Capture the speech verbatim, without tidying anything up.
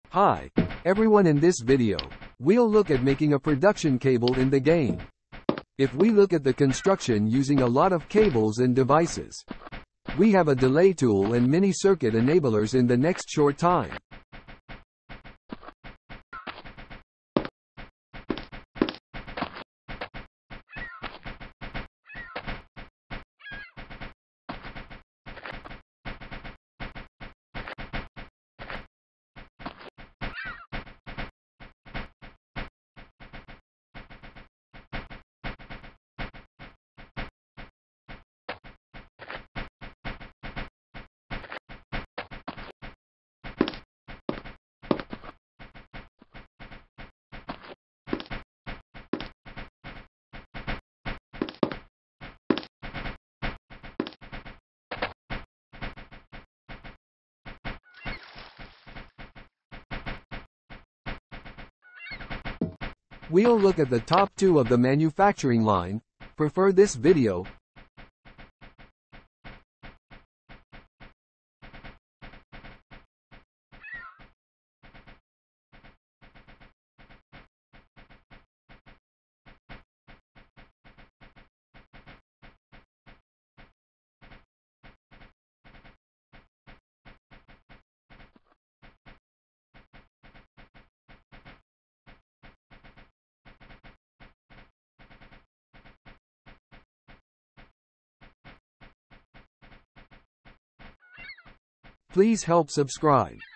Hi, everyone, in this video, we'll look at making a production cable in the game. If we look at the construction using a lot of cables and devices, we have a delay tool and many circuit enablers in the next short time. We'll look at the top two of the manufacturing line. Prefer this video. Please help subscribe.